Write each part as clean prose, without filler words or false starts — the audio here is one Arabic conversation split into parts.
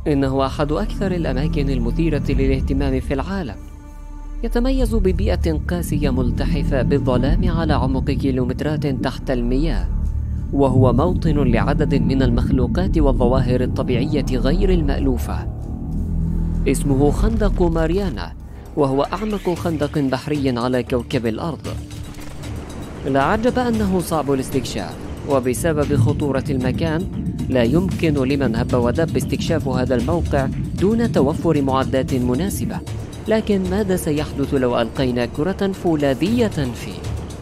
إنه أحد أكثر الأماكن المثيرة للاهتمام في العالم. يتميز ببيئة قاسية ملتحفة بالظلام على عمق كيلومترات تحت المياه، وهو موطن لعدد من المخلوقات والظواهر الطبيعية غير المألوفة. اسمه خندق ماريانا، وهو أعمق خندق بحري على كوكب الأرض. لا عجب أنه صعب الاستكشاف، وبسبب خطورة المكان لا يمكن لمن هب ودب استكشاف هذا الموقع دون توفر معدات مناسبة. لكن ماذا سيحدث لو ألقينا كرة فولاذية فيه؟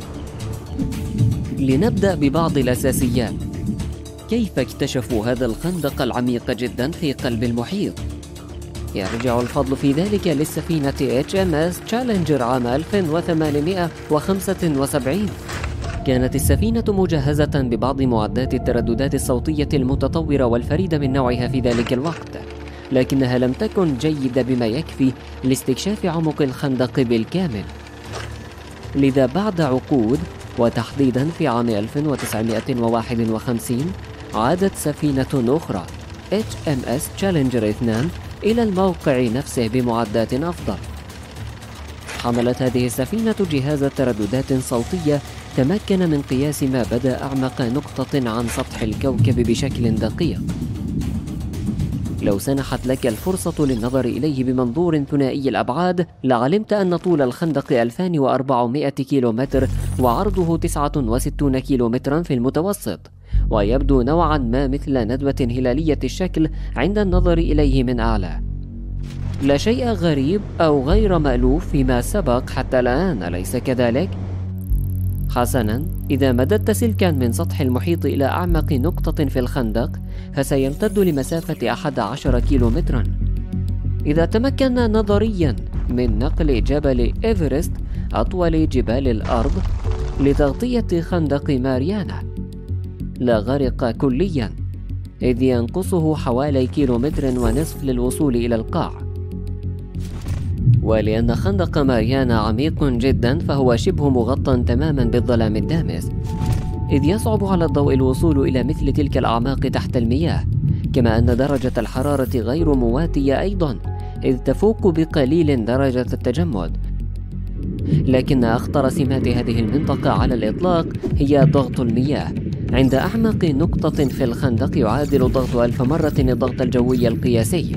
لنبدأ ببعض الأساسيات. كيف اكتشفوا هذا الخندق العميق جدا في قلب المحيط؟ يرجع الفضل في ذلك للسفينة HMS تشالنجر عام 1875. كانت السفينة مجهزة ببعض معدات الترددات الصوتية المتطورة والفريدة من نوعها في ذلك الوقت، لكنها لم تكن جيدة بما يكفي لاستكشاف عمق الخندق بالكامل. لذا بعد عقود، وتحديدا في عام 1951، عادت سفينة أخرى HMS تشالنجر 2 إلى الموقع نفسه بمعدات أفضل. حملت هذه السفينة جهاز ترددات صوتية تمكن من قياس ما بدا أعمق نقطة عن سطح الكوكب بشكل دقيق. لو سنحت لك الفرصة للنظر إليه بمنظور ثنائي الأبعاد لعلمت أن طول الخندق 2400 كيلومتر وعرضه 69 كيلومترا في المتوسط، ويبدو نوعا ما مثل ندوة هلالية الشكل عند النظر إليه من أعلى. لا شيء غريب أو غير مألوف فيما سبق حتى الآن، أليس كذلك؟ حسنا، إذا مددت سلكا من سطح المحيط إلى أعمق نقطة في الخندق فسيمتد لمسافة 11 كيلومترا. إذا تمكنا نظريا من نقل جبل إيفرست أطول جبال الأرض لتغطية خندق ماريانا لغرق كليا، إذ ينقصه حوالي 1.5 كيلومتر للوصول إلى القاع. ولأن خندق ماريانا عميق جدا فهو شبه مغطى تماما بالظلام الدامس، إذ يصعب على الضوء الوصول إلى مثل تلك الأعماق تحت المياه، كما أن درجة الحرارة غير مواتية أيضا، إذ تفوق بقليل درجة التجمد. لكن أخطر سمات هذه المنطقة على الإطلاق هي ضغط المياه. عند أعمق نقطة في الخندق يعادل الضغط 1000 مرة الضغط الجوي القياسي.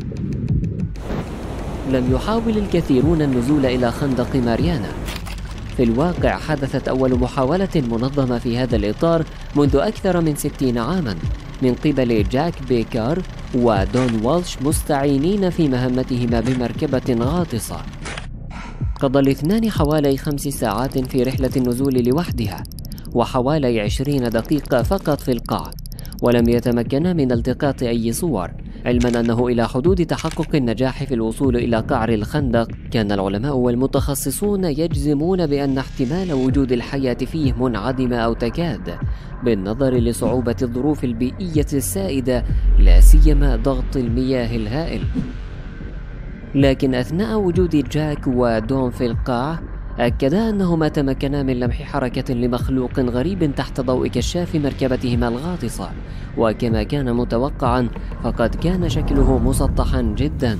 لم يحاول الكثيرون النزول إلى خندق ماريانا. في الواقع حدثت أول محاولة منظمة في هذا الإطار منذ أكثر من 60 عاما من قبل جاك بيكر ودون والش، مستعينين في مهمتهما بمركبة غاطسة. قضى الاثنان حوالي 5 ساعات في رحلة النزول لوحدها، وحوالي 20 دقيقة فقط في القاع، ولم يتمكنا من التقاط أي صور، علما أنه إلى حدود تحقق النجاح في الوصول إلى قعر الخندق كان العلماء والمتخصصون يجزمون بأن احتمال وجود الحياة فيه منعدمة أو تكاد، بالنظر لصعوبة الظروف البيئية السائدة، لا سيما ضغط المياه الهائل. لكن أثناء وجود جاك ودون في القاع أكدا أنهما تمكنا من لمح حركة لمخلوق غريب تحت ضوء كشاف مركبتهما الغاطسة، وكما كان متوقعا فقد كان شكله مسطحا جدا.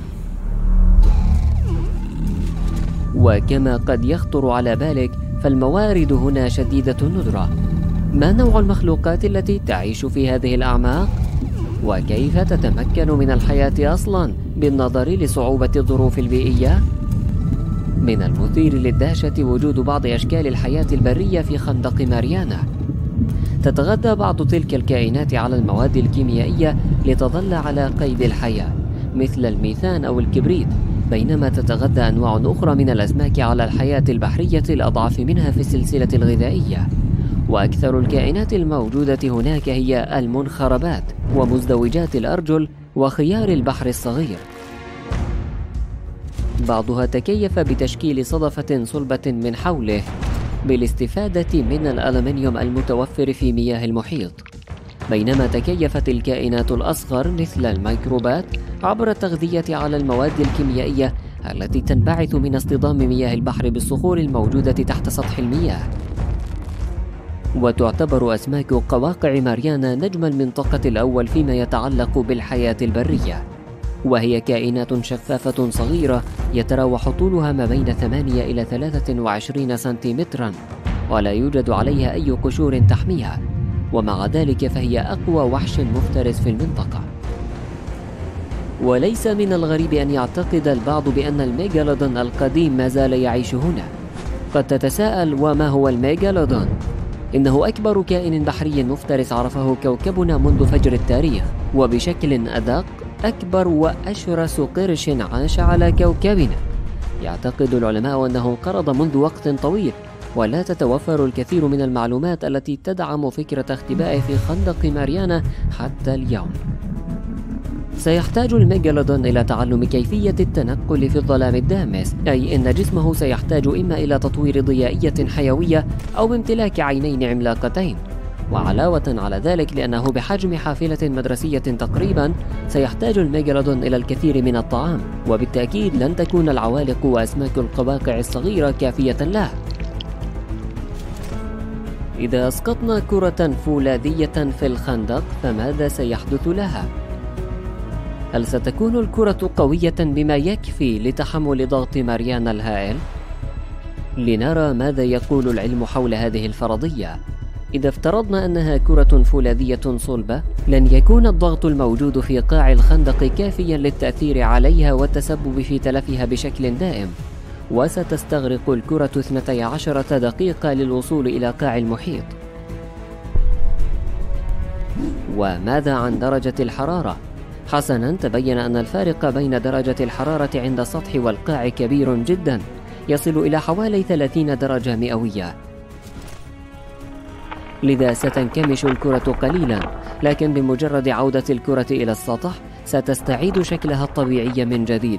وكما قد يخطر على بالك فالموارد هنا شديدة الندرة. ما نوع المخلوقات التي تعيش في هذه الأعماق؟ وكيف تتمكن من الحياة أصلا بالنظر لصعوبة الظروف البيئية؟ من المثير للدهشة وجود بعض أشكال الحياة البرية في خندق ماريانا. تتغذى بعض تلك الكائنات على المواد الكيميائية لتظل على قيد الحياة، مثل الميثان أو الكبريت، بينما تتغذى أنواع أخرى من الأسماك على الحياة البحرية الأضعف منها في السلسلة الغذائية. وأكثر الكائنات الموجودة هناك هي المنخربات ومزدوجات الأرجل وخيار البحر الصغير. بعضها تكيف بتشكيل صدفة صلبة من حوله بالاستفادة من الألمنيوم المتوفر في مياه المحيط، بينما تكيفت الكائنات الأصغر مثل الميكروبات عبر التغذية على المواد الكيميائية التي تنبعث من اصطدام مياه البحر بالصخور الموجودة تحت سطح المياه. وتعتبر أسماك قواقع ماريانا نجم المنطقة الأول فيما يتعلق بالحياة البرية. وهي كائنات شفافة صغيرة يتراوح طولها ما بين 8 إلى 23 سنتيمترا، ولا يوجد عليها أي قشور تحميها، ومع ذلك فهي أقوى وحش مفترس في المنطقة. وليس من الغريب أن يعتقد البعض بأن الميغالودون القديم ما زال يعيش هنا. قد تتساءل: وما هو الميغالودون؟ إنه أكبر كائن بحري مفترس عرفه كوكبنا منذ فجر التاريخ، وبشكل أدق أكبر وأشرس قرش عاش على كوكبنا. يعتقد العلماء أنه انقرض منذ وقت طويل، ولا تتوفر الكثير من المعلومات التي تدعم فكرة اختبائه في خندق ماريانا حتى اليوم. سيحتاج الميغالودون إلى تعلم كيفية التنقل في الظلام الدامس، أي إن جسمه سيحتاج إما إلى تطوير ضيائية حيوية أو بامتلاك عينين عملاقتين. وعلاوة على ذلك، لأنه بحجم حافلة مدرسية تقريبا، سيحتاج الميغالودون إلى الكثير من الطعام، وبالتأكيد لن تكون العوالق وأسماك القواقع الصغيرة كافية له. إذا أسقطنا كرة فولاذية في الخندق فماذا سيحدث لها؟ هل ستكون الكرة قوية بما يكفي لتحمل ضغط ماريانا الهائل؟ لنرى ماذا يقول العلم حول هذه الفرضية. إذا افترضنا أنها كرة فولاذية صلبة، لن يكون الضغط الموجود في قاع الخندق كافيا للتأثير عليها والتسبب في تلفها بشكل دائم، وستستغرق الكرة 12 دقيقة للوصول إلى قاع المحيط. وماذا عن درجة الحرارة؟ حسناً، تبين أن الفارق بين درجة الحرارة عند السطح والقاع كبير جداً، يصل إلى حوالي 30 درجة مئوية. لذا ستنكمش الكرة قليلاً، لكن بمجرد عودة الكرة إلى السطح ستستعيد شكلها الطبيعي من جديد.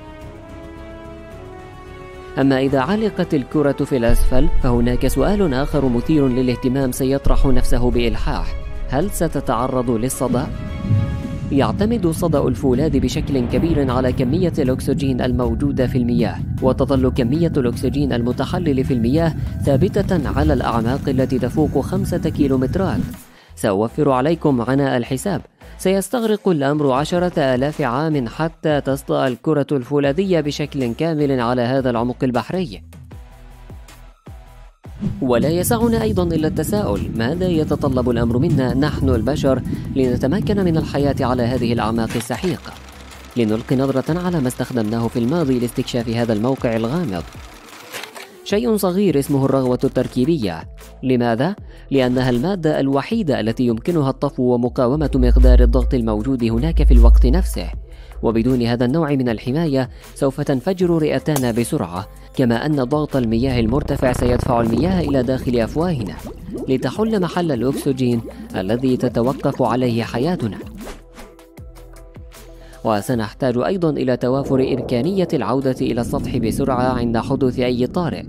أما إذا علقت الكرة في الأسفل، فهناك سؤال آخر مثير للاهتمام سيطرح نفسه بإلحاح: هل ستتعرض للصدأ؟ يعتمد صدأ الفولاذ بشكل كبير على كمية الأكسجين الموجودة في المياه، وتظل كمية الأكسجين المتحلل في المياه ثابتة على الأعماق التي تفوق 5 كيلومترات. سأوفر عليكم عناء الحساب، سيستغرق الأمر 10,000 عام حتى تصطأ الكرة الفولاذية بشكل كامل على هذا العمق البحري. ولا يسعنا أيضا إلا التساؤل: ماذا يتطلب الأمر منا نحن البشر لنتمكن من الحياة على هذه الأعماق السحيقة؟ لنلقي نظرة على ما استخدمناه في الماضي لاستكشاف هذا الموقع الغامض. شيء صغير اسمه الرغوة التركيبية. لماذا؟ لأنها المادة الوحيدة التي يمكنها الطفو ومقاومة مقدار الضغط الموجود هناك في الوقت نفسه، وبدون هذا النوع من الحماية سوف تنفجر رئتانا بسرعة، كما أن ضغط المياه المرتفع سيدفع المياه إلى داخل أفواهنا لتحل محل الأكسجين الذي تتوقف عليه حياتنا. وسنحتاج أيضا إلى توافر إمكانية العودة إلى السطح بسرعة عند حدوث أي طارئ.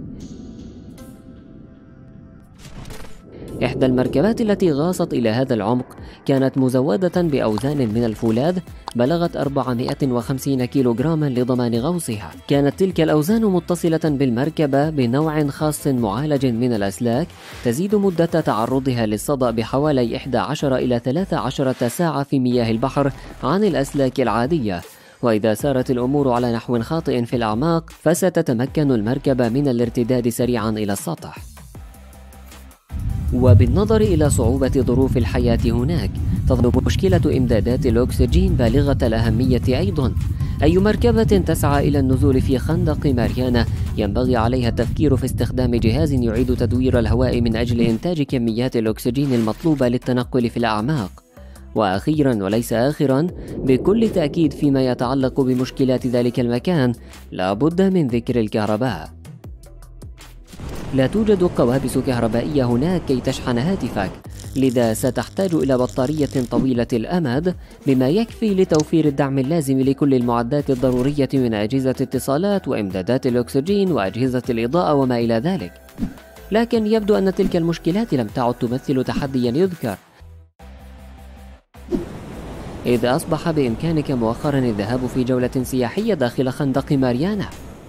إحدى المركبات التي غاصت إلى هذا العمق كانت مزودة بأوزان من الفولاذ بلغت 450 كيلوغراما لضمان غوصها. كانت تلك الأوزان متصلة بالمركبة بنوع خاص معالج من الأسلاك تزيد مدة تعرضها للصدأ بحوالي 11 إلى 13 ساعة في مياه البحر عن الأسلاك العادية. وإذا سارت الأمور على نحو خاطئ في الأعماق فستتمكن المركبة من الارتداد سريعا إلى السطح. وبالنظر إلى صعوبة ظروف الحياة هناك، تظل مشكلة إمدادات الأكسجين بالغة الأهمية أيضا. أي مركبة تسعى إلى النزول في خندق ماريانا ينبغي عليها التفكير في استخدام جهاز يعيد تدوير الهواء من أجل إنتاج كميات الأكسجين المطلوبة للتنقل في الأعماق. وأخيرا وليس آخرا، بكل تأكيد فيما يتعلق بمشكلات ذلك المكان لا بد من ذكر الكهرباء. لا توجد قوابس كهربائية هناك كي تشحن هاتفك، لذا ستحتاج إلى بطارية طويلة الأمد بما يكفي لتوفير الدعم اللازم لكل المعدات الضرورية من أجهزة اتصالات وإمدادات الأكسجين وأجهزة الإضاءة وما إلى ذلك. لكن يبدو أن تلك المشكلات لم تعد تمثل تحديا يذكر، إذ أصبح بإمكانك مؤخرا الذهاب في جولة سياحية داخل خندق ماريانا.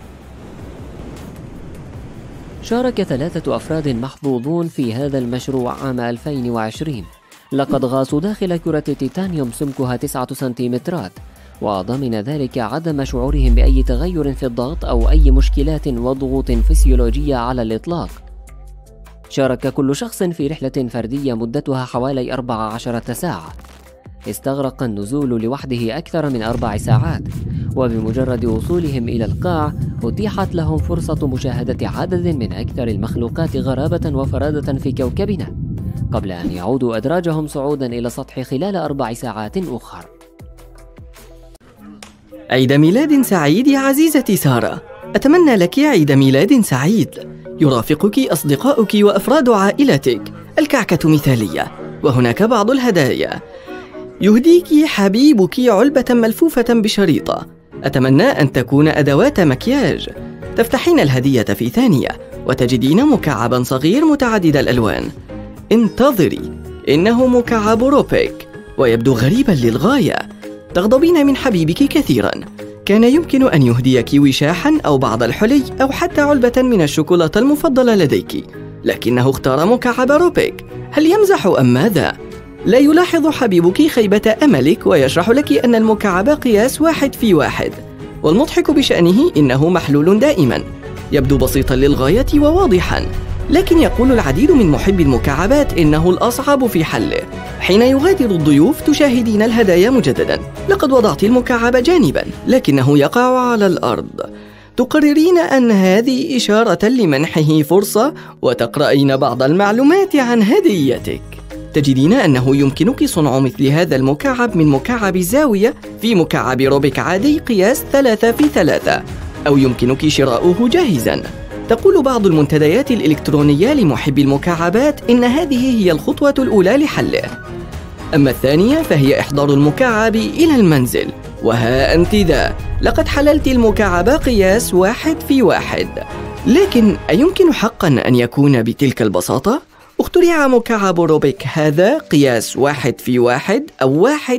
شارك 3 أفراد محظوظون في هذا المشروع عام 2020. لقد غاصوا داخل كرة تيتانيوم سمكها 9 سنتيمترات، وضمن ذلك عدم شعورهم بأي تغير في الضغط أو أي مشكلات وضغوط فسيولوجية على الإطلاق. شارك كل شخص في رحلة فردية مدتها حوالي 14 ساعة. استغرق النزول لوحده أكثر من 4 ساعات، وبمجرد وصولهم إلى القاع أتيحت لهم فرصة مشاهدة عدد من أكثر المخلوقات غرابة وفرادة في كوكبنا، قبل أن يعودوا أدراجهم صعودا إلى السطح خلال 4 ساعات أخرى. عيد ميلاد سعيد يا عزيزتي سارة، أتمنى لك عيد ميلاد سعيد، يرافقك أصدقاؤك وأفراد عائلتك، الكعكة مثالية وهناك بعض الهدايا. يهديك حبيبك علبة ملفوفة بشريطة، أتمنى أن تكون أدوات مكياج. تفتحين الهدية في ثانية وتجدين مكعبا صغير متعدد الألوان. انتظري، إنه مكعب روبيك ويبدو غريبا للغاية. تغضبين من حبيبك كثيرا، كان يمكن أن يهديك وشاحا أو بعض الحلي أو حتى علبة من الشوكولاتة المفضلة لديك، لكنه اختار مكعب روبيك. هل يمزح أم ماذا؟ لا يلاحظ حبيبك خيبة أملك ويشرح لك أن المكعب قياس 1:1، والمضحك بشأنه إنه محلول دائما، يبدو بسيطا للغاية وواضحا، لكن يقول العديد من محبي المكعبات إنه الأصعب في حله. حين يغادر الضيوف تشاهدين الهدايا مجددا، لقد وضعت المكعب جانبا لكنه يقع على الأرض. تقررين أن هذه إشارة لمنحه فرصة وتقرأين بعض المعلومات عن هديتك. تجدين أنه يمكنك صنع مثل هذا المكعب من مكعب الزاوية في مكعب روبيك عادي قياس 3×3، أو يمكنك شراؤه جاهزا. تقول بعض المنتديات الإلكترونية لمحبي المكعبات إن هذه هي الخطوة الأولى لحله، أما الثانية فهي إحضار المكعب إلى المنزل. وها أنت ذا، لقد حللت المكعب قياس 1:1، لكن أيمكن حقا أن يكون بتلك البساطة؟ اخترع مكعب روبيك هذا قياس 1:1 أو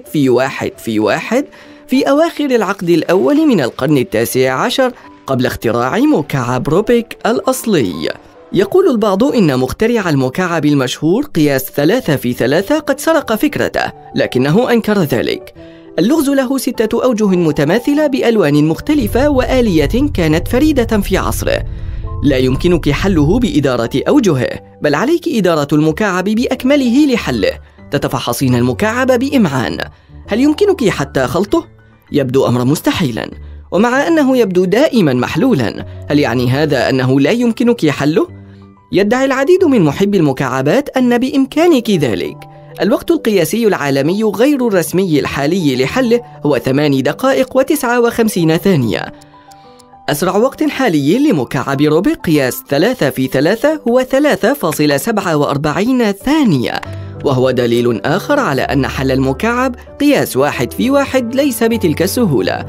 1:1 في أواخر العقد الأول من القرن 19 قبل اختراع مكعب روبيك الأصلي. يقول البعض إن مخترع المكعب المشهور قياس 3×3 قد سرق فكرته، لكنه أنكر ذلك. اللغز له 6 أوجه متماثلة بألوان مختلفة وآلية كانت فريدة في عصره. لا يمكنك حله بإدارة أوجهه، بل عليك إدارة المكعب بأكمله لحله. تتفحصين المكعب بإمعان. هل يمكنك حتى خلطه؟ يبدو أمر مستحيلا، ومع أنه يبدو دائما محلولا، هل يعني هذا أنه لا يمكنك حله؟ يدعي العديد من محبي المكعبات أن بإمكانك ذلك. الوقت القياسي العالمي غير الرسمي الحالي لحله هو 8 دقائق و59 ثانية. أسرع وقت حالي لمكعب روبيك قياس 3×3 هو 3:47 ثانية، وهو دليل آخر على أن حل المكعب قياس 1:1 ليس بتلك السهولة.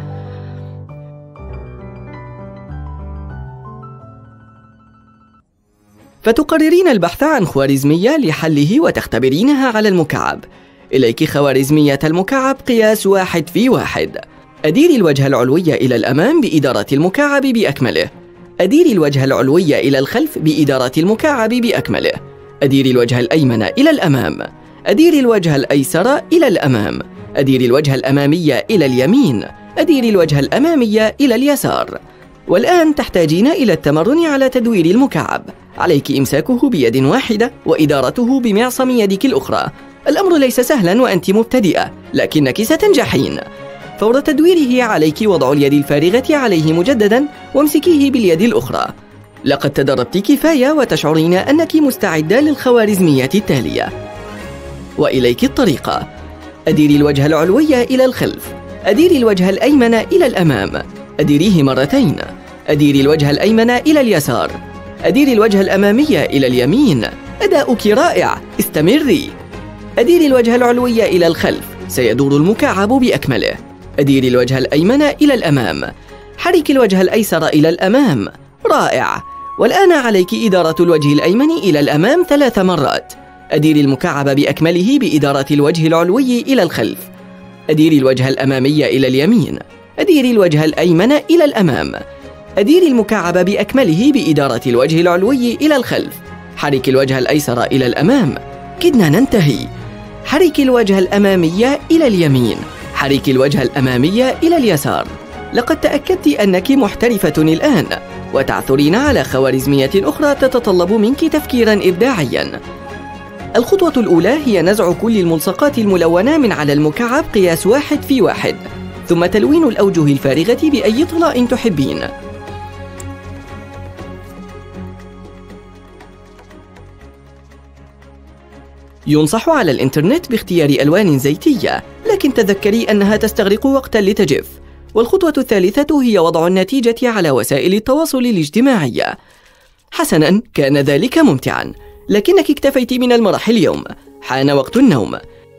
فتقررين البحث عن خوارزمية لحله وتختبرينها على المكعب. إليك خوارزمية المكعب قياس 1:1. أديري الوجه العلوي إلى الأمام بإدارة المكعب بأكمله. أديري الوجه العلوي إلى الخلف بإدارة المكعب بأكمله. أديري الوجه الأيمن إلى الأمام. أديري الوجه الأيسر إلى الأمام. أديري الوجه الأمامي إلى اليمين. أديري الوجه الأمامي إلى اليسار. والآن تحتاجين إلى التمرن على تدوير المكعب. عليك إمساكه بيد واحدة وإدارته بمعصم يدك الأخرى. الأمر ليس سهلا وأنت مبتدئة، لكنك ستنجحين. فور تدويره عليك وضع اليد الفارغة عليه مجددا وامسكيه باليد الأخرى. لقد تدربت كفاية وتشعرين أنك مستعدة للخوارزمية التالية. وإليك الطريقة. أديري الوجه العلوي إلى الخلف. أديري الوجه الأيمن إلى الأمام. أديريه مرتين. أديري الوجه الأيمن إلى اليسار. أديري الوجه الأمامي إلى اليمين. أداؤك رائع، استمري. أديري الوجه العلوي إلى الخلف، سيدور المكعب بأكمله. أديري الوجه الأيمن إلى الأمام. حركي الوجه الأيسر إلى الأمام. رائع. والآن عليك إدارة الوجه الأيمن إلى الأمام 3 مرات. أديري المكعب بأكمله بإدارة الوجه العلوي إلى الخلف. أديري الوجه الأمامي إلى اليمين. أديري الوجه الأيمن إلى الأمام. أديري المكعب بأكمله بإدارة الوجه العلوي إلى الخلف. حركي الوجه الأيسر إلى الأمام. كدنا ننتهي. حركي الوجه الأمامي إلى اليمين. حركي الوجه الأمامي إلى اليسار. لقد تأكدت أنك محترفة الآن، وتعثرين على خوارزمية أخرى تتطلب منك تفكيراً إبداعياً. الخطوة الأولى هي نزع كل الملصقات الملونة من على المكعب قياس 1:1، ثم تلوين الأوجه الفارغة بأي طلاء تحبين. ينصح على الإنترنت باختيار ألوان زيتية، لكن تذكري أنها تستغرق وقتاً لتجف. والخطوة الثالثة هي وضع النتيجة على وسائل التواصل الاجتماعي. حسناً، كان ذلك ممتعاً، لكنك اكتفيت من المرح اليوم. حان وقت النوم.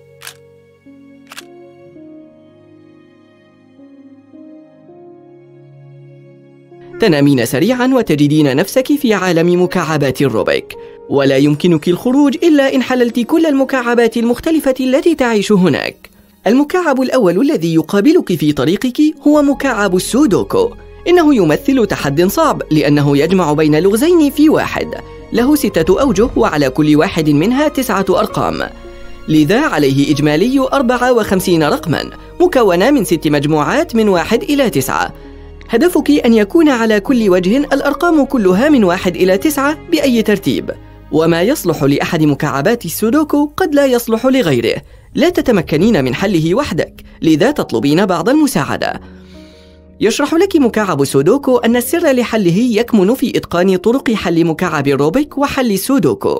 تنامين سريعاً وتجدين نفسك في عالم مكعبات الروبيك، ولا يمكنك الخروج إلا إن حللت كل المكعبات المختلفة التي تعيش هناك. المكعب الأول الذي يقابلك في طريقك هو مكعب السودوكو. إنه يمثل تحدٍ صعب لأنه يجمع بين لغزين في واحد. له 6 أوجه، وعلى كل واحد منها 9 أرقام، لذا عليه إجمالي 54 رقماً مكونة من 6 مجموعات من 1 إلى 9. هدفك أن يكون على كل وجه الأرقام كلها من 1 إلى 9 بأي ترتيب، وما يصلح لأحد مكعبات السودوكو قد لا يصلح لغيره. لا تتمكنين من حله وحدك، لذا تطلبين بعض المساعدة. يشرح لك مكعب السودوكو أن السر لحله يكمن في إتقان طرق حل مكعب الروبيك وحل السودوكو.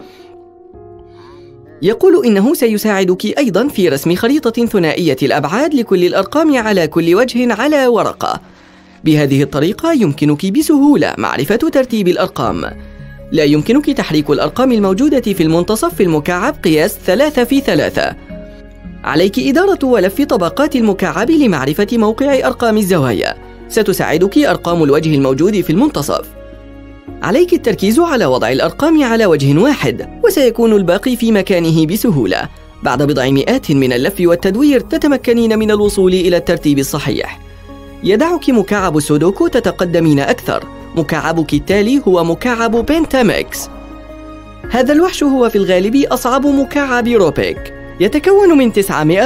يقول إنه سيساعدك أيضاً في رسم خريطة ثنائية الأبعاد لكل الأرقام على كل وجه على ورقة. بهذه الطريقة يمكنك بسهولة معرفة ترتيب الأرقام. لا يمكنك تحريك الأرقام الموجودة في المنتصف في المكعب قياس 3×3. عليك إدارة ولف طبقات المكعب لمعرفة موقع أرقام الزوايا. ستساعدك أرقام الوجه الموجود في المنتصف. عليك التركيز على وضع الأرقام على وجه واحد، وسيكون الباقي في مكانه بسهولة. بعد بضع مئات من اللف والتدوير تتمكنين من الوصول إلى الترتيب الصحيح. يدعك مكعب السودوكو تتقدمين أكثر. مكعبك التالي هو مكعب بنتامكس. هذا الوحش هو في الغالب أصعب مكعب روبيك. يتكون من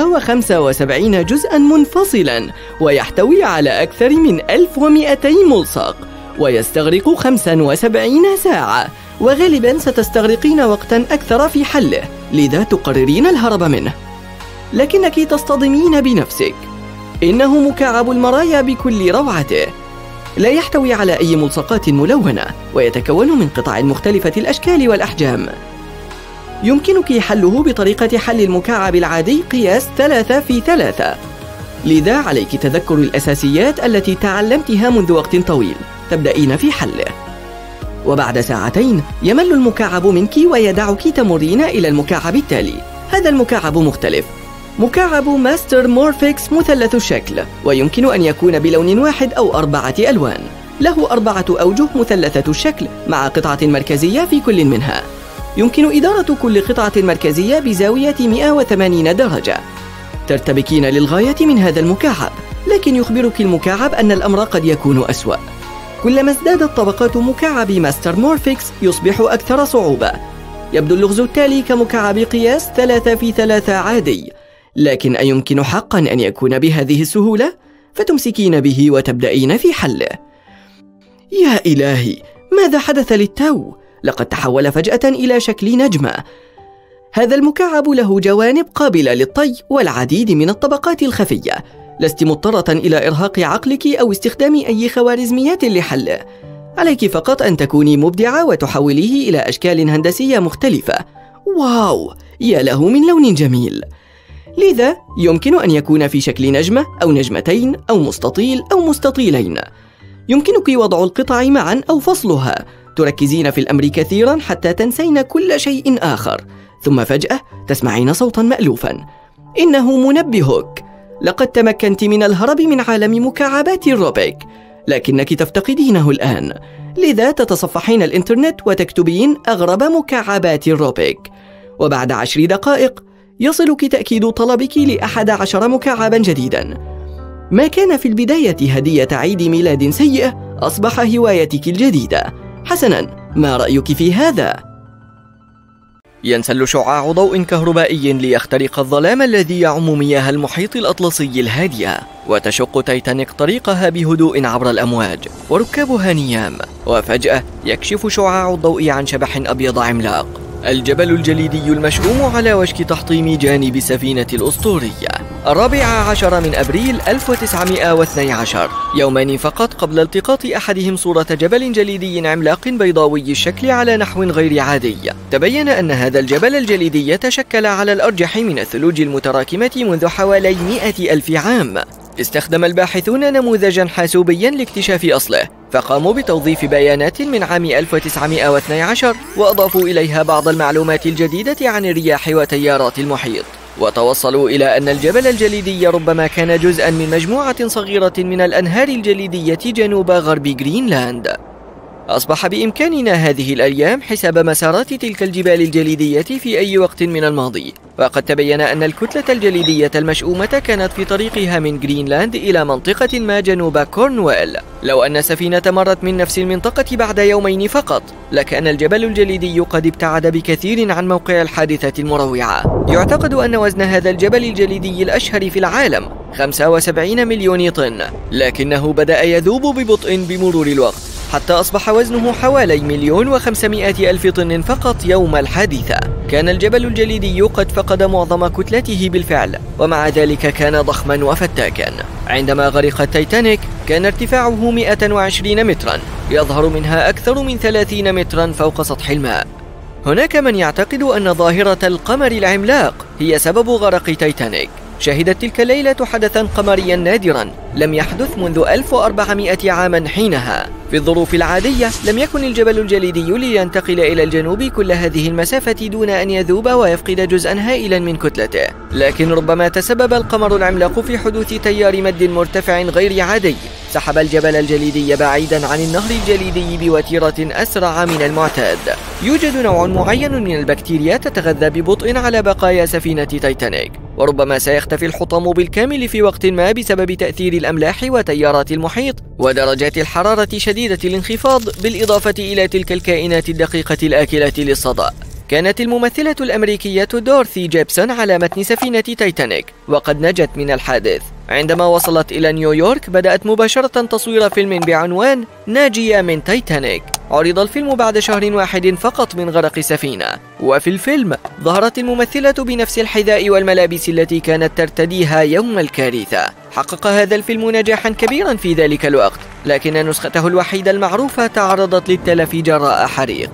975 جزءاً منفصلاً، ويحتوي على أكثر من 1200 ملصق، ويستغرق 75 ساعة، وغالباً ستستغرقين وقتاً أكثر في حله، لذا تقررين الهرب منه. لكنك تصطدمين بنفسك. إنه مكعب المرايا بكل روعته. لا يحتوي على أي ملصقات ملونة، ويتكون من قطع مختلفة الأشكال والأحجام. يمكنك حله بطريقة حل المكعب العادي قياس 3×3، لذا عليك تذكر الأساسيات التي تعلمتها منذ وقت طويل. تبدأين في حله، وبعد ساعتين يمل المكعب منك ويدعك تمرين إلى المكعب التالي. هذا المكعب مختلف، مكعب ماستر مورفيكس مثلث الشكل، ويمكن أن يكون بلون واحد أو 4 ألوان. له 4 أوجه مثلثة الشكل مع قطعة مركزية في كل منها. يمكن إدارة كل قطعة مركزية بزاوية 180 درجة. ترتبكين للغاية من هذا المكعب، لكن يخبرك المكعب أن الأمر قد يكون أسوأ. كلما ازدادت طبقات مكعب ماستر مورفيكس يصبح أكثر صعوبة. يبدو اللغز التالي كمكعب قياس 3×3 عادي، لكن أيمكن حقاً أن يكون بهذه السهولة؟ فتمسكين به وتبدأين في حله. يا إلهي، ماذا حدث للتو؟ لقد تحول فجأة إلى شكل نجمة. هذا المكعب له جوانب قابلة للطي والعديد من الطبقات الخفية. لست مضطرة إلى إرهاق عقلك أو استخدام أي خوارزميات لحله. عليك فقط أن تكوني مبدعة وتحوليه إلى أشكال هندسية مختلفة. واو، يا له من لون جميل. لذا يمكن أن يكون في شكل نجمة أو نجمتين أو مستطيل أو مستطيلين. يمكنك وضع القطع معا أو فصلها. تركزين في الأمر كثيرا حتى تنسين كل شيء آخر، ثم فجأة تسمعين صوتا مألوفا. إنه منبهك. لقد تمكنت من الهرب من عالم مكعبات الروبيك، لكنك تفتقدينه الآن. لذا تتصفحين الإنترنت وتكتبين أغرب مكعبات الروبيك، وبعد 10 دقائق يصلك تأكيد طلبك ل11 مكعبا جديدا. ما كان في البداية هدية عيد ميلاد سيئة أصبح هوايتك الجديدة. حسنا، ما رأيك في هذا؟ ينسل شعاع ضوء كهربائي ليخترق الظلام الذي يعم مياه المحيط الأطلسي الهادئة، وتشق تايتانيك طريقها بهدوء عبر الأمواج وركابها نيام، وفجأة يكشف شعاع الضوء عن شبح أبيض عملاق، الجبل الجليدي المشؤوم على وشك تحطيم جانب السفينة الأسطورية. 14 من أبريل 1912، يومان فقط قبل التقاط أحدهم صورة جبل جليدي عملاق بيضاوي الشكل على نحو غير عادي، تبين أن هذا الجبل الجليدي يتشكل على الأرجح من الثلوج المتراكمة منذ حوالي 100,000 عام. استخدم الباحثون نموذجا حاسوبيا لاكتشاف أصله، فقاموا بتوظيف بيانات من عام 1912 وأضافوا إليها بعض المعلومات الجديدة عن الرياح وتيارات المحيط، وتوصلوا إلى أن الجبل الجليدي ربما كان جزءا من مجموعة صغيرة من الأنهار الجليدية جنوب غرب جرينلاند. أصبح بإمكاننا هذه الأيام حساب مسارات تلك الجبال الجليدية في أي وقت من الماضي، وقد تبين أن الكتلة الجليدية المشؤومة كانت في طريقها من جرينلاند إلى منطقة ما جنوب كورنويل. لو أن سفينة مرت من نفس المنطقة بعد يومين فقط، لكان الجبل الجليدي قد ابتعد بكثير عن موقع الحادثة المروعة. يعتقد أن وزن هذا الجبل الجليدي الأشهر في العالم 75 مليون طن، لكنه بدأ يذوب ببطء بمرور الوقت، حتى أصبح وزنه حوالي 1,500,000 طن فقط يوم الحادثة. كان الجبل الجليدي قد فقد معظم كتلته بالفعل، ومع ذلك كان ضخما وفتاكا. عندما غرق التايتانيك كان ارتفاعه 120 مترا، يظهر منها أكثر من 30 مترا فوق سطح الماء. هناك من يعتقد أن ظاهرة القمر العملاق هي سبب غرق تايتانيك. شهدت تلك الليلة حدثا قمريا نادرا لم يحدث منذ 1400 عاما حينها. في الظروف العادية لم يكن الجبل الجليدي لينتقل إلى الجنوب كل هذه المسافة دون أن يذوب ويفقد جزءا هائلا من كتلته، لكن ربما تسبب القمر العملاق في حدوث تيار مد مرتفع غير عادي سحب الجبل الجليدي بعيدا عن النهر الجليدي بوتيرة أسرع من المعتاد. يوجد نوع معين من البكتيريا تتغذى ببطء على بقايا سفينة تايتانيك، وربما سيختفي الحطام بالكامل في وقت ما بسبب تأثير الأملاح وتيارات المحيط ودرجات الحرارة شديدة الانخفاض، بالإضافة إلى تلك الكائنات الدقيقة الآكلة للصدأ. كانت الممثلة الأمريكية دورثي جيبسون على متن سفينة تايتانيك وقد نجت من الحادث. عندما وصلت إلى نيويورك بدأت مباشرة تصوير فيلم بعنوان ناجية من تايتانيك. عرض الفيلم بعد شهر واحد فقط من غرق السفينة، وفي الفيلم ظهرت الممثلة بنفس الحذاء والملابس التي كانت ترتديها يوم الكارثة. حقق هذا الفيلم نجاحا كبيرا في ذلك الوقت، لكن نسخته الوحيدة المعروفة تعرضت للتلف جراء حريق.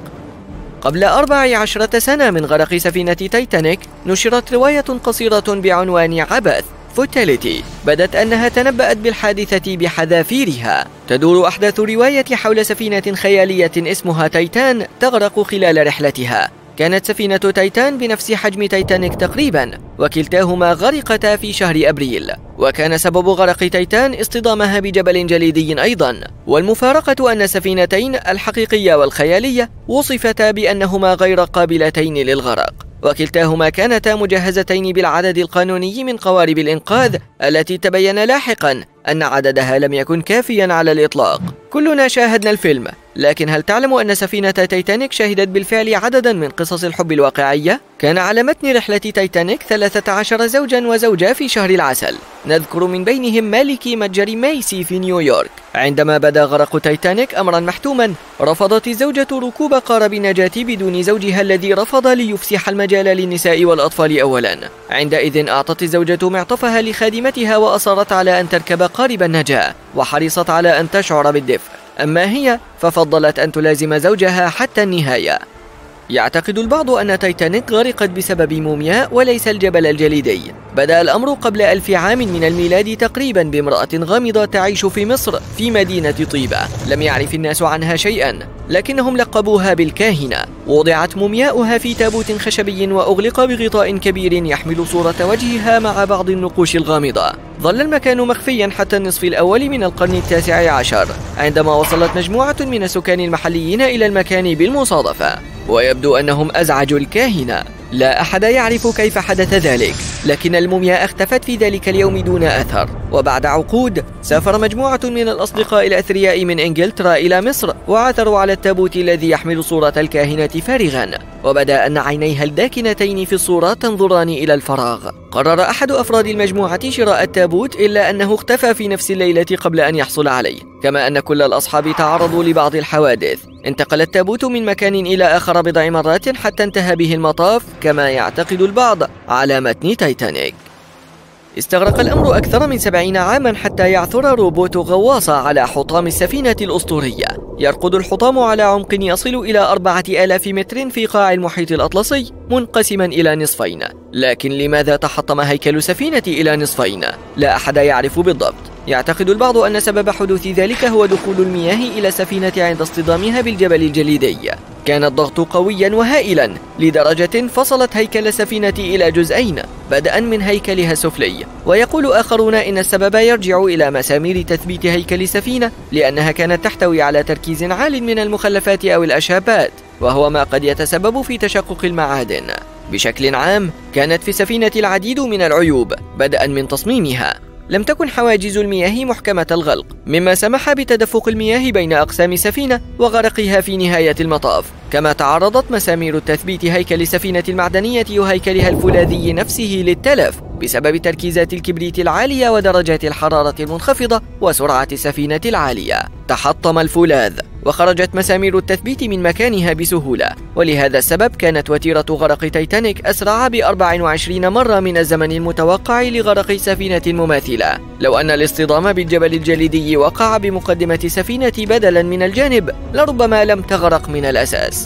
قبل 14 سنة من غرق سفينة تايتانيك نشرت رواية قصيرة بعنوان عبث فوتاليتي، بدت أنها تنبأت بالحادثة بحذافيرها. تدور أحداث رواية حول سفينة خيالية اسمها تايتان تغرق خلال رحلتها. كانت سفينة تايتان بنفس حجم تايتانيك تقريبا، وكلتاهما غرقتا في شهر أبريل، وكان سبب غرق تايتان اصطدامها بجبل جليدي أيضا. والمفارقة أن السفينتين الحقيقية والخيالية وصفتا بأنهما غير قابلتين للغرق، وكلتاهما كانتا مجهزتين بالعدد القانوني من قوارب الإنقاذ التي تبين لاحقا أن عددها لم يكن كافيا على الإطلاق. كلنا شاهدنا الفيلم، لكن هل تعلم أن سفينة تايتانيك شهدت بالفعل عددا من قصص الحب الواقعية؟ كان على متن رحلة تايتانيك 13 زوجا وزوجة في شهر العسل، نذكر من بينهم مالكي متجر ميسي في نيويورك. عندما بدا غرق تايتانيك أمرا محتوما، رفضت الزوجة ركوب قارب النجاة بدون زوجها الذي رفض ليفسح المجال للنساء والأطفال أولا. عندئذ أعطت الزوجة معطفها لخادمتها وأصرت على أن تركب قارب النجاة، وحرصت على أن تشعر بالدفء. أما هي ففضلت أن تلازم زوجها حتى النهاية. يعتقد البعض أن تايتانيك غرقت بسبب مومياء وليس الجبل الجليدي. بدأ الأمر قبل 1000 عام من الميلاد تقريبا بامرأة غامضة تعيش في مصر في مدينة طيبة. لم يعرف الناس عنها شيئا، لكنهم لقبوها بالكاهنة. وضعت مومياؤها في تابوت خشبي وأغلق بغطاء كبير يحمل صورة وجهها مع بعض النقوش الغامضة. ظل المكان مخفيا حتى النصف الأول من القرن ال19، عندما وصلت مجموعة من السكان المحليين إلى المكان بالمصادفة، ويبدو أنهم أزعجوا الكاهنة. لا أحد يعرف كيف حدث ذلك، لكن الموميا اختفت في ذلك اليوم دون أثر. وبعد عقود سافر مجموعة من الأصدقاء الأثرياء من إنجلترا إلى مصر، وعثروا على التابوت الذي يحمل صورة الكاهنة فارغا، وبدا أن عينيها الداكنتين في الصورة تنظران إلى الفراغ. قرر أحد أفراد المجموعة شراء التابوت، إلا أنه اختفى في نفس الليلة قبل أن يحصل عليه، كما أن كل الأصحاب تعرضوا لبعض الحوادث. انتقل التابوت من مكان إلى آخر بضع مرات حتى انتهى به المطاف كما يعتقد البعض على متن تايتانيك. استغرق الأمر أكثر من 70 عاما حتى يعثر روبوت غواصة على حطام السفينة الأسطورية. يرقد الحطام على عمق يصل إلى 4000 متر في قاع المحيط الأطلسي، منقسما إلى نصفين. لكن لماذا تحطم هيكل السفينة إلى نصفين؟ لا أحد يعرف بالضبط. يعتقد البعض أن سبب حدوث ذلك هو دخول المياه إلى السفينة عند اصطدامها بالجبل الجليدي. كان الضغط قويا وهائلا لدرجة فصلت هيكل السفينة إلى جزئين، بدءا من هيكلها السفلي. ويقول آخرون إن السبب يرجع إلى مسامير تثبيت هيكل السفينة، لأنها كانت تحتوي على تركيز عال من المخلفات أو الأشابات، وهو ما قد يتسبب في تشقق المعادن. بشكل عام كانت في السفينة العديد من العيوب، بدءا من تصميمها. لم تكن حواجز المياه محكمة الغلق، مما سمح بتدفق المياه بين أقسام السفينة وغرقها في نهاية المطاف. كما تعرضت مسامير التثبيت هيكل السفينة المعدنية وهيكلها الفولاذي نفسه للتلف بسبب تركيزات الكبريت العالية ودرجات الحرارة المنخفضة وسرعة السفينة العالية. تحطم الفولاذ وخرجت مسامير التثبيت من مكانها بسهولة، ولهذا السبب كانت وتيرة غرق تايتانيك أسرع ب24 مرة من الزمن المتوقع لغرق سفينة مماثلة. لو أن الاصطدام بالجبل الجليدي وقع بمقدمة السفينة بدلا من الجانب، لربما لم تغرق من الأساس.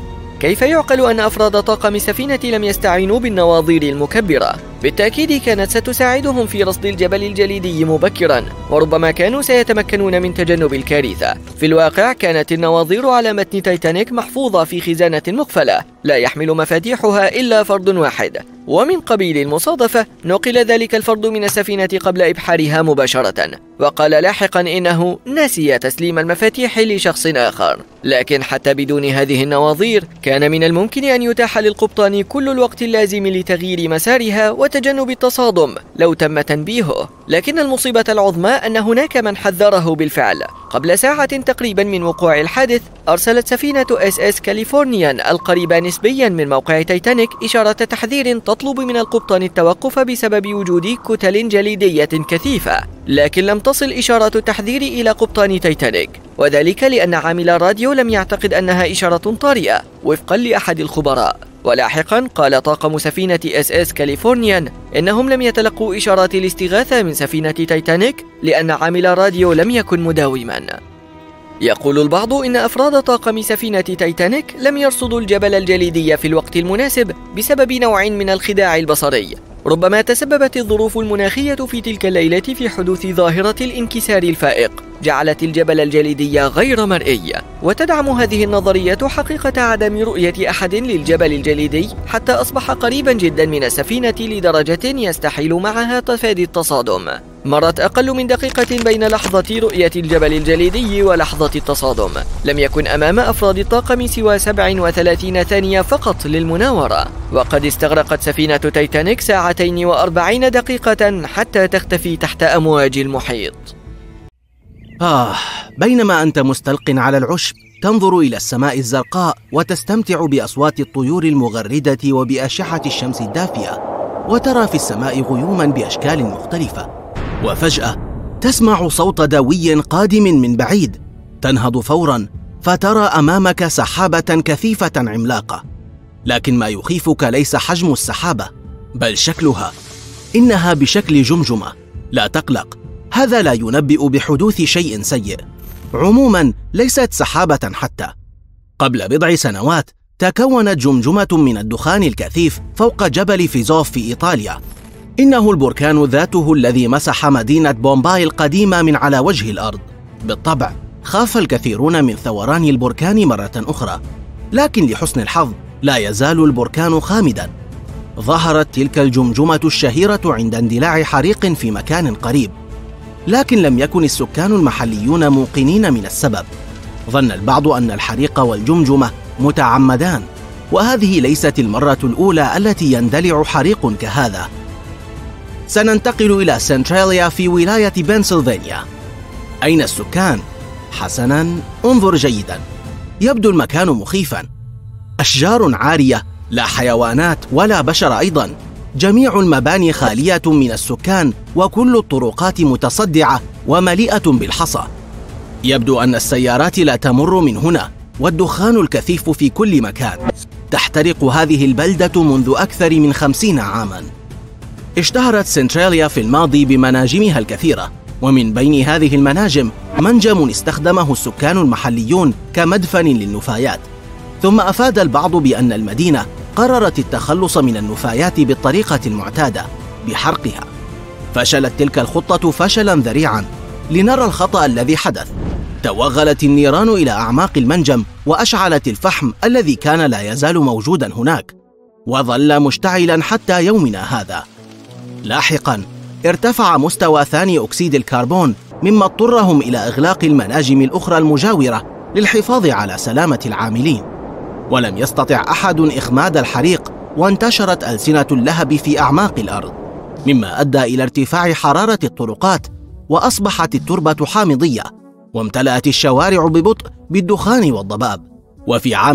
كيف يعقل أن أفراد طاقم السفينة لم يستعينوا بالنواظير المكبرة؟ بالتأكيد كانت ستساعدهم في رصد الجبل الجليدي مبكرا، وربما كانوا سيتمكنون من تجنب الكارثة. في الواقع كانت النواظير على متن تايتانيك محفوظة في خزانة مقفلة لا يحمل مفاتيحها إلا فرد واحد، ومن قبيل المصادفة نقل ذلك الفرد من السفينة قبل إبحارها مباشرة، وقال لاحقا إنه نسي تسليم المفاتيح لشخص آخر. لكن حتى بدون هذه النواظير كان من الممكن أن يتاح للقبطان كل الوقت اللازم لتغيير مسارها وتجنب التصادم لو تم تنبيهه. لكن المصيبة العظمى أن هناك من حذره بالفعل. قبل ساعة تقريبا من وقوع الحادث، أرسلت سفينة SS كاليفورنيان القريبة نسبيا من موقع تايتانيك إشارة تحذير تطلب من القبطان التوقف بسبب وجود كتل جليدية كثيفة. لكن لم تصل إشارة التحذير إلى قبطان تايتانيك، وذلك لأن عامل الراديو لم يعتقد أنها إشارة طارئة وفقا لأحد الخبراء. ولاحقا قال طاقم سفينة SS كاليفورنيان إنهم لم يتلقوا إشارات الاستغاثة من سفينة تايتانيك لأن عامل الراديو لم يكن مداوما. يقول البعض إن أفراد طاقم سفينة تايتانيك لم يرصدوا الجبل الجليدي في الوقت المناسب بسبب نوع من الخداع البصري. ربما تسببت الظروف المناخية في تلك الليلة في حدوث ظاهرة الانكسار الفائق جعلت الجبل الجليدي غير مرئي. وتدعم هذه النظرية حقيقة عدم رؤية أحد للجبل الجليدي حتى أصبح قريبا جدا من السفينة لدرجة يستحيل معها تفادي التصادم. مرت أقل من دقيقة بين لحظة رؤية الجبل الجليدي ولحظة التصادم. لم يكن أمام أفراد الطاقم سوى 37 ثانية فقط للمناورة، وقد استغرقت سفينة تايتانيك 2 و40 دقيقة حتى تختفي تحت أمواج المحيط. بينما أنت مستلق على العشب تنظر إلى السماء الزرقاء وتستمتع بأصوات الطيور المغردة وبأشعة الشمس الدافئة، وترى في السماء غيوما بأشكال مختلفة، وفجأة تسمع صوت دوي قادم من بعيد. تنهض فورا فترى أمامك سحابة كثيفة عملاقة، لكن ما يخيفك ليس حجم السحابة بل شكلها. إنها بشكل جمجمة. لا تقلق، هذا لا ينبئ بحدوث شيء سيء. عموما ليست سحابة حتى. قبل بضع سنوات تكونت جمجمة من الدخان الكثيف فوق جبل فيزوف في إيطاليا. إنه البركان ذاته الذي مسح مدينة بومباي القديمة من على وجه الأرض. بالطبع خاف الكثيرون من ثوران البركان مرة أخرى، لكن لحسن الحظ لا يزال البركان خامدا. ظهرت تلك الجمجمة الشهيرة عند اندلاع حريق في مكان قريب، لكن لم يكن السكان المحليون موقنين من السبب. ظن البعض أن الحريق والجمجمة متعمدان، وهذه ليست المرة الأولى التي يندلع حريق كهذا. سننتقل إلى سنتراليا في ولاية بنسلفانيا. أين السكان؟ حسناً، انظر جيداً. يبدو المكان مخيفاً. أشجار عارية، لا حيوانات ولا بشر أيضاً. جميع المباني خالية من السكان، وكل الطرقات متصدعة ومليئة بالحصى. يبدو أن السيارات لا تمر من هنا، والدخان الكثيف في كل مكان. تحترق هذه البلدة منذ أكثر من 50 عاماً. اشتهرت سنتراليا في الماضي بمناجمها الكثيرة، ومن بين هذه المناجم منجم استخدمه السكان المحليون كمدفن للنفايات. ثم أفاد البعض بأن المدينة قررت التخلص من النفايات بالطريقة المعتادة بحرقها. فشلت تلك الخطة فشلاً ذريعاً. لنرى الخطأ الذي حدث. توغلت النيران إلى أعماق المنجم وأشعلت الفحم الذي كان لا يزال موجوداً هناك، وظل مشتعلاً حتى يومنا هذا. لاحقاً ارتفع مستوى ثاني أكسيد الكربون، مما اضطرهم إلى إغلاق المناجم الأخرى المجاورة للحفاظ على سلامة العاملين. ولم يستطع أحد إخماد الحريق، وانتشرت ألسنة اللهب في أعماق الأرض، مما أدى إلى ارتفاع حرارة الطرقات، وأصبحت التربة حامضية، وامتلأت الشوارع ببطء بالدخان والضباب. وفي عام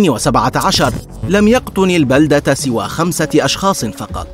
2017 لم يقطن البلدة سوى 5 أشخاص فقط.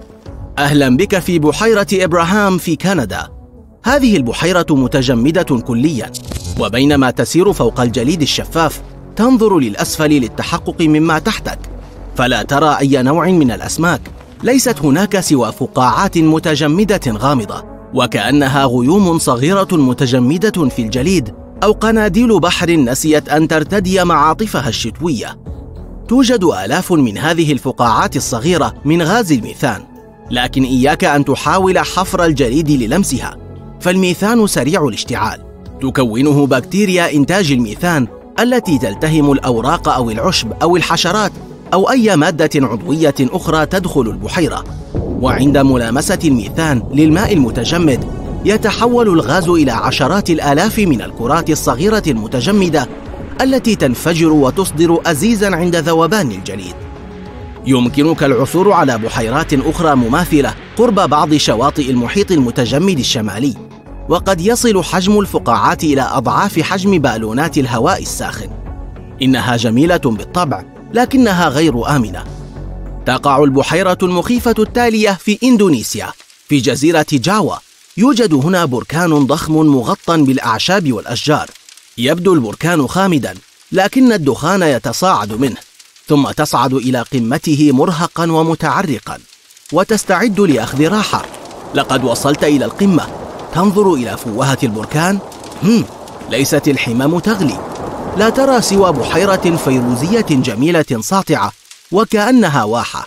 أهلا بك في بحيرة إبراهام في كندا. هذه البحيرة متجمدة كليا، وبينما تسير فوق الجليد الشفاف تنظر للأسفل للتحقق مما تحتك، فلا ترى أي نوع من الأسماك. ليست هناك سوى فقاعات متجمدة غامضة، وكأنها غيوم صغيرة متجمدة في الجليد، أو قناديل بحر نسيت أن ترتدي معاطفها الشتوية. توجد آلاف من هذه الفقاعات الصغيرة من غاز الميثان، لكن إياك أن تحاول حفر الجليد للمسها، فالميثان سريع الاشتعال. تكونه بكتيريا إنتاج الميثان التي تلتهم الأوراق أو العشب أو الحشرات أو أي مادة عضوية أخرى تدخل البحيرة. وعند ملامسة الميثان للماء المتجمد يتحول الغاز إلى عشرات الآلاف من الكرات الصغيرة المتجمدة التي تنفجر وتصدر أزيزاً عند ذوبان الجليد. يمكنك العثور على بحيرات أخرى مماثلة قرب بعض شواطئ المحيط المتجمد الشمالي، وقد يصل حجم الفقاعات إلى أضعاف حجم بالونات الهواء الساخن. إنها جميلة بالطبع، لكنها غير آمنة. تقع البحيرة المخيفة التالية في إندونيسيا في جزيرة جاوا. يوجد هنا بركان ضخم مغطى بالأعشاب والأشجار. يبدو البركان خامداً، لكن الدخان يتصاعد منه، ثم تصعد إلى قمته مرهقاً ومتعرقاً، وتستعد لأخذ راحة. لقد وصلت إلى القمة. تنظر إلى فوهة البركان. ليست الحمام تغلي. لا ترى سوى بحيرة فيروزية جميلة ساطعة، وكأنها واحة.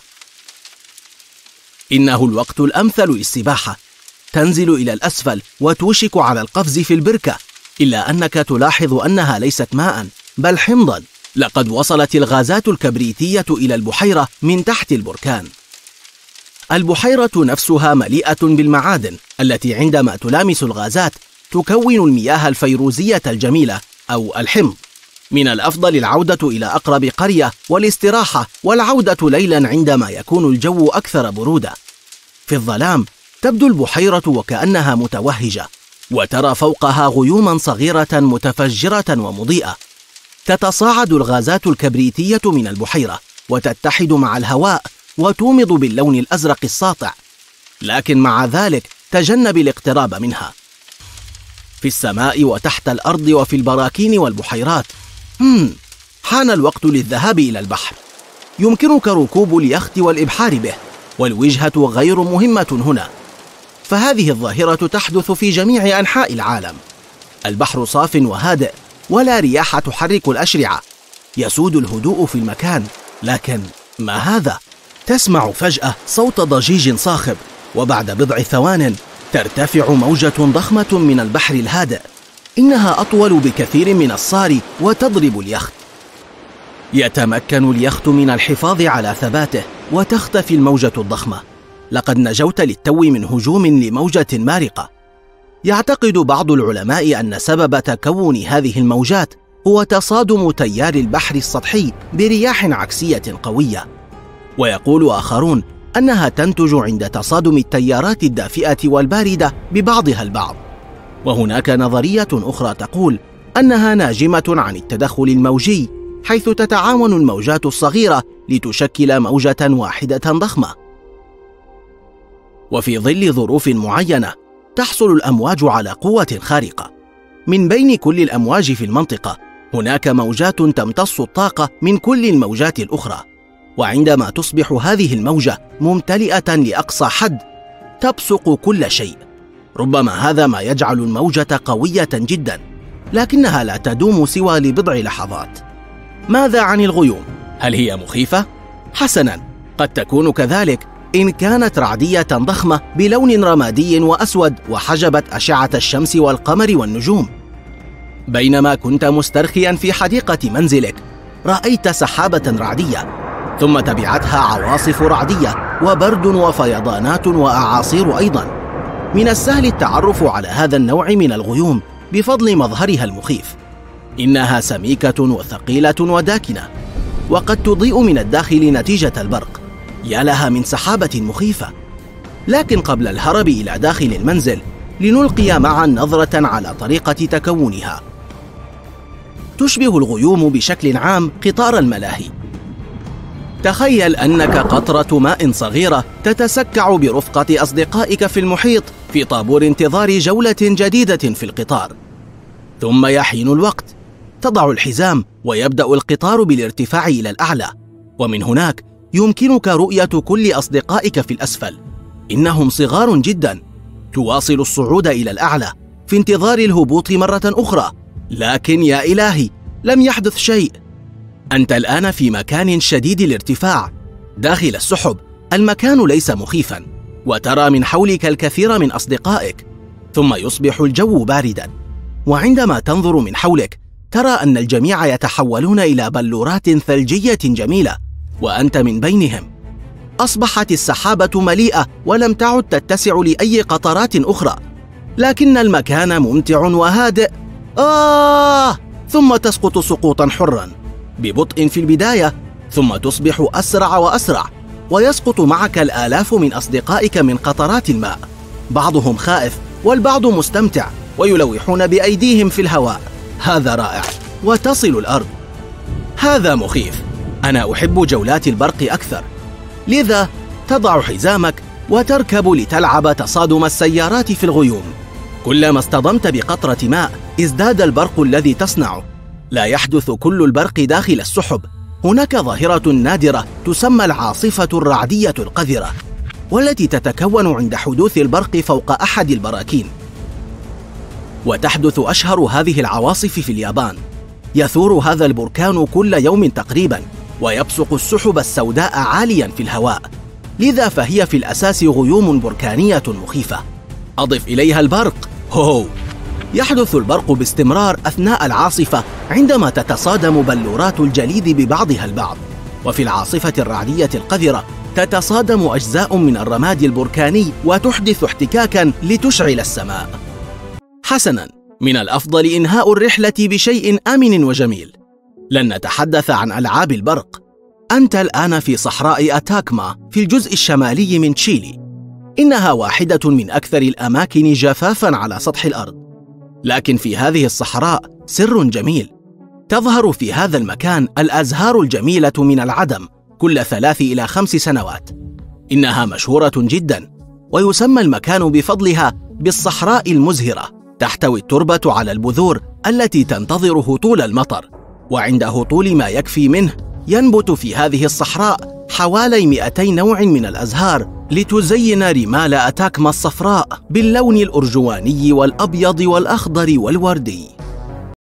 إنه الوقت الأمثل للسباحة. تنزل إلى الأسفل وتوشك على القفز في البركة، إلا أنك تلاحظ أنها ليست ماء بل حمضا. لقد وصلت الغازات الكبريتية إلى البحيرة من تحت البركان. البحيرة نفسها مليئة بالمعادن التي عندما تلامس الغازات تكون المياه الفيروزية الجميلة أو الحمض. من الأفضل العودة إلى أقرب قرية والاستراحة، والعودة ليلا عندما يكون الجو أكثر برودة. في الظلام تبدو البحيرة وكأنها متوهجة، وترى فوقها غيوما صغيرة متفجرة ومضيئة. تتصاعد الغازات الكبريتية من البحيرة وتتحد مع الهواء وتومض باللون الأزرق الساطع، لكن مع ذلك تجنب الاقتراب منها. في السماء وتحت الأرض وفي البراكين والبحيرات. حان الوقت للذهاب إلى البحر. يمكنك ركوب اليخت والإبحار به، والوجهة غير مهمة هنا، فهذه الظاهرة تحدث في جميع أنحاء العالم. البحر صاف وهادئ، ولا رياح تحرك الأشرعة. يسود الهدوء في المكان، لكن ما هذا؟ تسمع فجأة صوت ضجيج صاخب، وبعد بضع ثوان ترتفع موجة ضخمة من البحر الهادئ. إنها أطول بكثير من الصاري وتضرب اليخت. يتمكن اليخت من الحفاظ على ثباته، وتختفي الموجة الضخمة. لقد نجوت للتو من هجوم لموجة مارقة. يعتقد بعض العلماء أن سبب تكون هذه الموجات هو تصادم تيار البحر السطحي برياح عكسية قوية، ويقول آخرون أنها تنتج عند تصادم التيارات الدافئة والباردة ببعضها البعض. وهناك نظرية أخرى تقول أنها ناجمة عن التدخل الموجي، حيث تتعاون الموجات الصغيرة لتشكل موجة واحدة ضخمة. وفي ظل ظروف معينة تحصل الأمواج على قوة خارقة. من بين كل الأمواج في المنطقة هناك موجات تمتص الطاقة من كل الموجات الأخرى، وعندما تصبح هذه الموجة ممتلئة لأقصى حد تبصق كل شيء. ربما هذا ما يجعل الموجة قوية جدا، لكنها لا تدوم سوى لبضع لحظات. ماذا عن الغيوم؟ هل هي مخيفة؟ حسنا، قد تكون كذلك إن كانت رعدية ضخمة بلون رمادي وأسود وحجبت أشعة الشمس والقمر والنجوم. بينما كنت مسترخيا في حديقة منزلك رأيت سحابة رعدية، ثم تبعتها عواصف رعدية وبرد وفيضانات وأعاصير أيضا. من السهل التعرف على هذا النوع من الغيوم بفضل مظهرها المخيف. إنها سميكة وثقيلة وداكنة، وقد تضيء من الداخل نتيجة البرق. يا لها من سحابة مخيفة! لكن قبل الهرب إلى داخل المنزل لنلقي معا نظرة على طريقة تكونها. تشبه الغيوم بشكل عام قطار الملاهي. تخيل أنك قطرة ماء صغيرة تتسكع برفقة أصدقائك في المحيط في طابور انتظار جولة جديدة في القطار. ثم يحين الوقت، تضع الحزام ويبدأ القطار بالارتفاع إلى الأعلى، ومن هناك يمكنك رؤية كل أصدقائك في الأسفل. إنهم صغار جدا. تواصل الصعود إلى الأعلى في انتظار الهبوط مرة أخرى، لكن يا إلهي لم يحدث شيء. أنت الآن في مكان شديد الارتفاع داخل السحب. المكان ليس مخيفا، وترى من حولك الكثير من أصدقائك. ثم يصبح الجو باردا، وعندما تنظر من حولك ترى أن الجميع يتحولون إلى بلورات ثلجية جميلة، وأنت من بينهم. أصبحت السحابة مليئة ولم تعد تتسع لأي قطرات أخرى، لكن المكان ممتع وهادئ. ثم تسقط سقوطا حرا ببطء في البداية، ثم تصبح أسرع وأسرع، ويسقط معك الآلاف من أصدقائك من قطرات الماء، بعضهم خائف والبعض مستمتع ويلوحون بأيديهم في الهواء. هذا رائع. وتصل الأرض. هذا مخيف. أنا أحب جولات البرق أكثر. لذا تضع حزامك وتركب لتلعب تصادم السيارات في الغيوم. كلما اصطدمت بقطرة ماء ازداد البرق الذي تصنعه. لا يحدث كل البرق داخل السحب. هناك ظاهرة نادرة تسمى العاصفة الرعدية القذرة، والتي تتكون عند حدوث البرق فوق أحد البراكين. وتحدث أشهر هذه العواصف في اليابان. يثور هذا البركان كل يوم تقريبا، ويبصق السحب السوداء عاليا في الهواء. لذا فهي في الأساس غيوم بركانية مخيفة. أضف إليها البرق. يحدث البرق باستمرار أثناء العاصفة عندما تتصادم بلورات الجليد ببعضها البعض. وفي العاصفة الرعدية القذرة تتصادم أجزاء من الرماد البركاني وتحدث احتكاكا لتشعل السماء. حسنا، من الأفضل إنهاء الرحلة بشيء آمن وجميل. لن نتحدث عن ألعاب البرق. أنت الآن في صحراء أتاكما في الجزء الشمالي من تشيلي. إنها واحدة من أكثر الأماكن جفافا على سطح الأرض، لكن في هذه الصحراء سر جميل. تظهر في هذا المكان الأزهار الجميلة من العدم كل 3 إلى 5 سنوات. إنها مشهورة جدا، ويسمى المكان بفضلها بالصحراء المزهرة. تحتوي التربة على البذور التي تنتظر هطول المطر، وعند هطول ما يكفي منه ينبت في هذه الصحراء حوالي 200 نوع من الأزهار لتزين رمال أتاكما الصفراء باللون الأرجواني والأبيض والأخضر والوردي.